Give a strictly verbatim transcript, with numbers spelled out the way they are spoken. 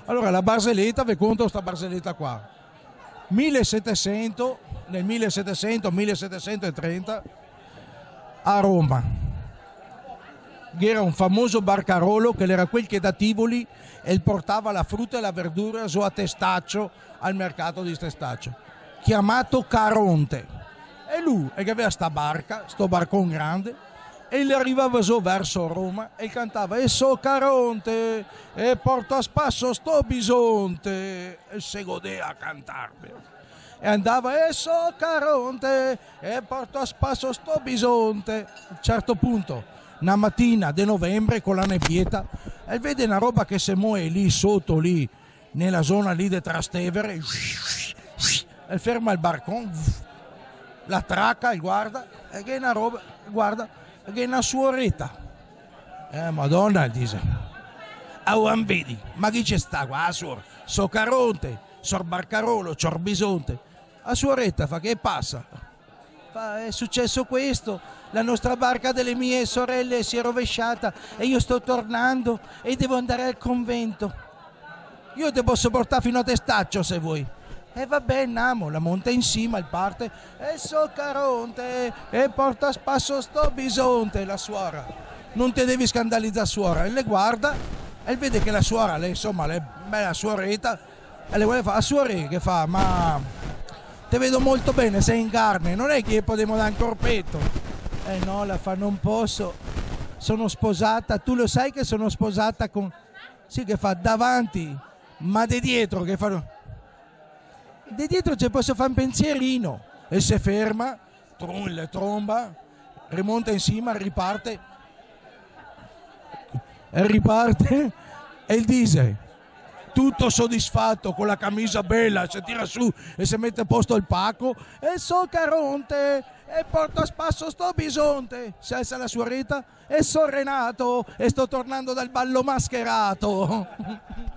Allora la barzelletta, vi conto sta barzelletta qua. millesettecento, nel millesettecento millesettecentotrenta a Roma era un famoso barcarolo che era quel che da Tivoli e portava la frutta e la verdura su a Testaccio, al mercato di Testaccio, chiamato Caronte. E lui e che aveva sta barca, sto barcon grande, e gli arrivava su verso Roma e cantava e so Caronte e porto a spasso sto bisonte, e se godeva a cantarmi e andava e so Caronte e porto a spasso sto bisonte. A un certo punto una mattina di novembre con la nebbieta e vede una roba che si muove lì sotto, lì nella zona lì di Trastevere, e ferma il barcon, la tracca e guarda e che è una roba, guarda che è una suoretta. Eh madonna, dice, ah vedi, ma chi c'è sta qua? Ah, suor, so Caronte, so Barcarolo, c'ho bisonte. A suoretta fa che passa? Fa, è successo questo, la nostra barca delle mie sorelle si è rovesciata e io sto tornando e devo andare al convento. Io ti posso portare fino a Testaccio se vuoi. E va bene, andiamo, la monta in cima, il parte e so Caronte e porta a spasso sto bisonte. La suora, non ti devi scandalizzare suora, e le guarda e vede che la suora, lei insomma, lei bella suoretta, e le vuole fare a suore che fa, ma te vedo molto bene, sei in carne, non è che potremmo dare un corpetto. Eh no, la fa, non posso, sono sposata, tu lo sai che sono sposata con, sì che fa davanti, ma di dietro che fanno, di dietro ci posso fare un pensierino, e si ferma, trom, le tromba, rimonta in cima, riparte, e riparte, e dice, tutto soddisfatto con la camicia bella, si tira su e si mette a posto il pacco, e so Caronte e porto a spasso sto bisonte, si alza la suoretta e so Renato e sto tornando dal ballo mascherato.